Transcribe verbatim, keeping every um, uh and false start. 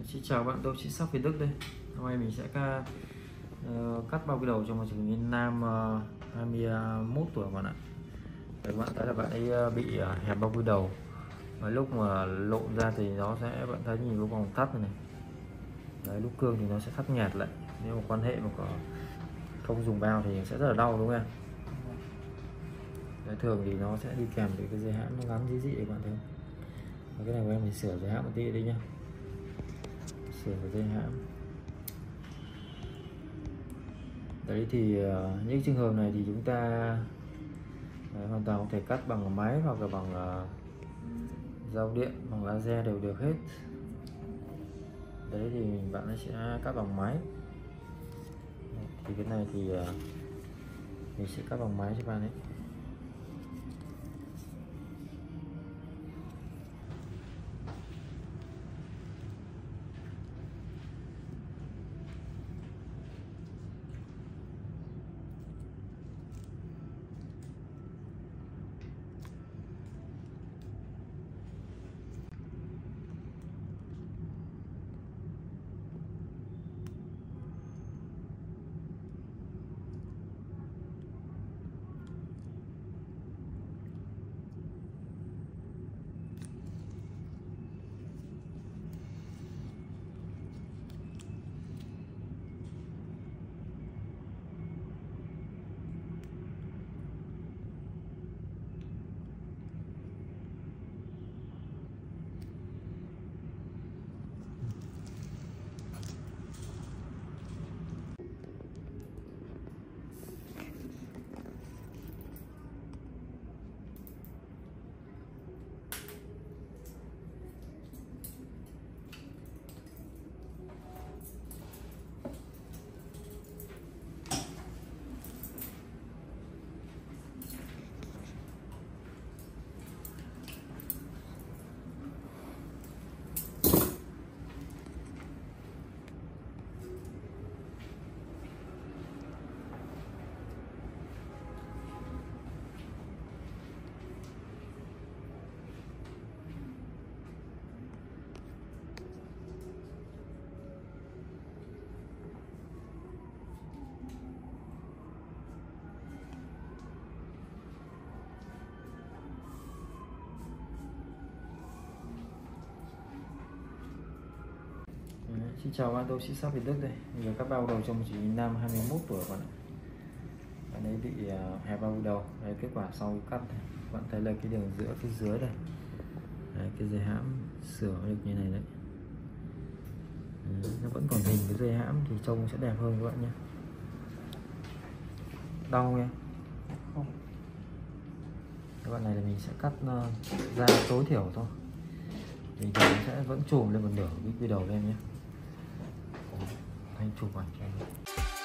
Xin chào bạn, tôi chị Sắc Việt Đức đây. Hôm nay mình sẽ ca, uh, cắt bao quy đầu cho một trường nhân nam uh, hai mươi mốt tuổi bạn ạ. Đấy, bạn thấy là bạn ấy uh, bị uh, hẹp bao quy đầu. Và lúc mà lộn ra thì nó sẽ, bạn thấy nhìn cái vòng thắt này, đấy, lúc cương thì nó sẽ thắt nhạt lại. Nếu mà quan hệ mà có không dùng bao thì sẽ rất là đau, đúng không? Đấy, thường thì nó sẽ đi kèm với cái dây hãm nó ngắn dí dị các bạn thấy. Và cái này của em thì sửa dây hãm một tí đi nhá. Sửa dây hãm. Đấy thì uh, những trường hợp này thì chúng ta đấy, hoàn toàn có thể cắt bằng máy hoặc là bằng uh, dao điện, bằng laser đều được hết. Đấy thì bạn sẽ cắt bằng máy. Thì cái này thì uh, mình sẽ cắt bằng máy cho bạn ấy. Xin chào bạn, tôi sĩ Sắc Việt Đức đây. Bây giờ các bao đầu cho một chị nam hai mươi mốt tuổi bạn ạ. Bạn ấy bị uh, hẹp bao đầu. Đấy, kết quả sau cắt này. Bạn thấy là cái đường giữa phía dưới đây. Đấy, cái dây hãm sửa được như này đấy. Đấy, nó vẫn còn hình cái dây hãm thì trông sẽ đẹp hơn các bạn nhé. Đau nghe không? Cái bạn này là mình sẽ cắt uh, ra tối thiểu thôi. Mình sẽ vẫn chùm lên một nửa cái quy đầu lên nhé. Anh chụp ảnh cho em.